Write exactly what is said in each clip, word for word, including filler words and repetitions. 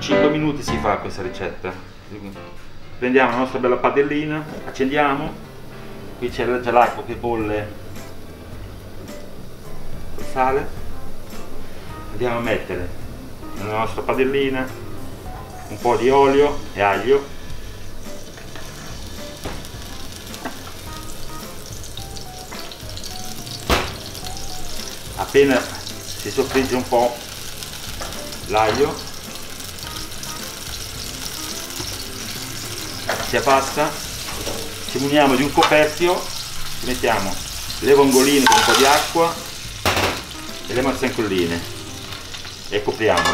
cinque minuti si fa questa ricetta. Prendiamo la nostra bella padellina, accendiamo, qui c'è già l'acqua che bolle il sale, andiamo a mettere nella nostra padellina un po' di olio e aglio, appena si soffrigge un po' l'aglio, si abbassa, ci muniamo di un coperchio, ci mettiamo le vongoline con un po' di acqua e le mazzencolline e copriamo,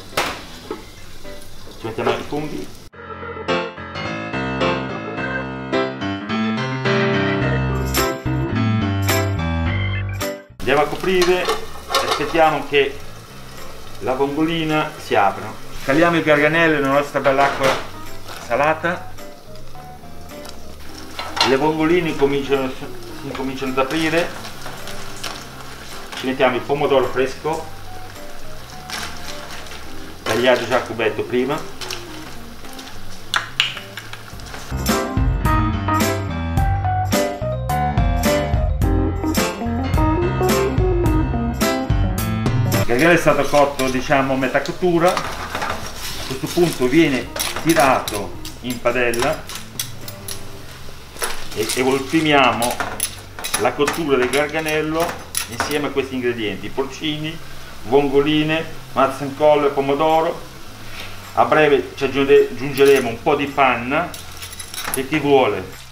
ci mettiamo anche i funghi. Andiamo a coprire e aspettiamo che la vongolina si apra. Caliamo il garganello nella nostra bella acqua salata. Le vongoline cominciano, si cominciano ad aprire. Ci mettiamo il pomodoro fresco, tagliato già a cubetto prima. Il garganello è stato cotto, diciamo, a metà cottura. A questo punto viene tirato in padella e evolpimiamo la cottura del garganello insieme a questi ingredienti: porcini, vongoline, mazzencollo e pomodoro. A breve ci aggiungeremo un po' di panna e chi vuole